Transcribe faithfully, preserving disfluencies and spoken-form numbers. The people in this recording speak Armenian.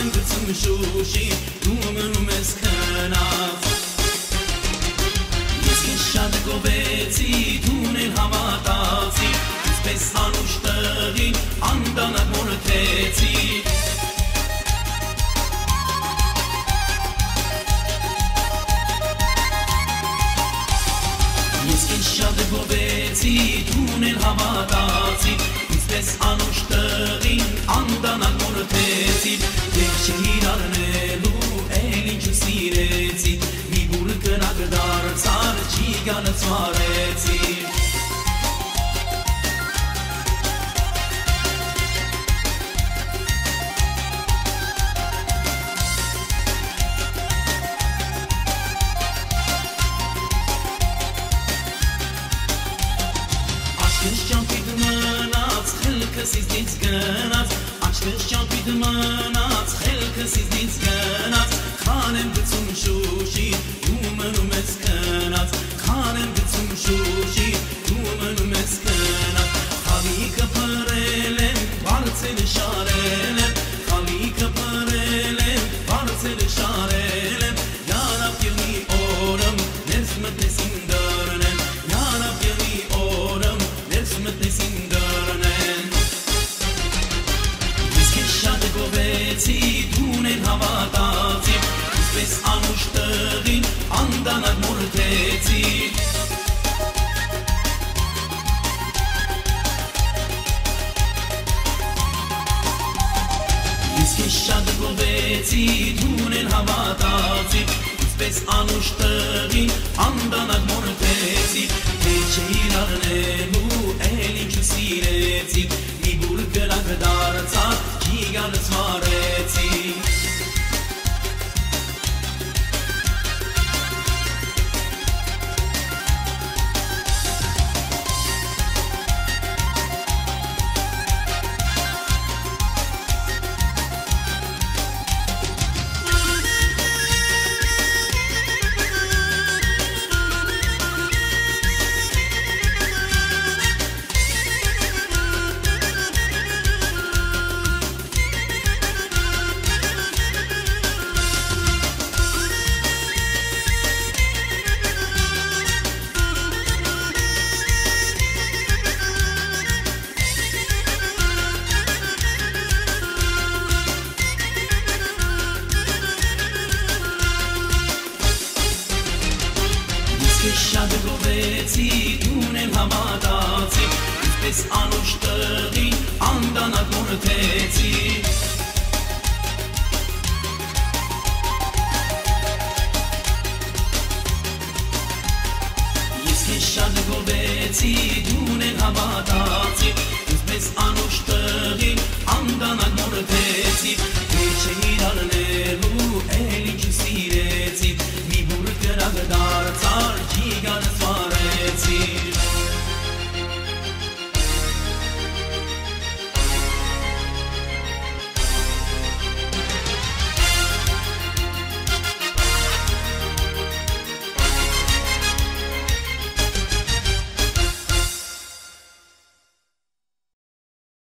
Քանեմ գցում շուշի, դու մնում ես քնած Ես քեզ շատ գովեցի, դուն էլ հավատացի Պես անուշ տղին, անդանակ մորթեցի Ես քեզ շատ գովեցի, դուն էլ հավատացի Պես անուշ տղին, անդանակ մորթեցի Դեր չհիրարնելու, էլ ինչու սիրեցի Մի բուր կնակ դարձար, չի գալը ծվարեցի Աչքս ճամպիտ մնաց, խելքս իզնից գնաց Աչքս ճամպիտ մնաց, խելքս իզնից գնաց Քանեմ գցում շուշի, դու մնում ես քնած Քանեմ գցում շուշի, դու մնում ես քնած Խալիկը պրել եմ, բարձել շարել եմ Խալիկը պրել եմ, բարձել շարել եմ Յանապ եղնի օրմ, ներս մտնես իմ դրնեմ Յանապ եղնի օրմ, ներս մտնես իմ դրնեմ Ես քեզ շատ գովեցի, դուն էլ հավատացի Պես անուշ տղին, անդանակ մորթեցի Ես քեզ շատ գովեցի, դուն էլ հավատացի Պես անուշ տղին, անդանակ մորթեցի Թե չհիրարնելու, էլ ինչու սիրեցի Մի բուր կրակ դարձար, չի գալը ծվարեցի Շատ գովեցի, դուն էլ հավատացի Պես անուշ տղին, անդանակ մորթեցի Ես քեզ շատ գովեցի,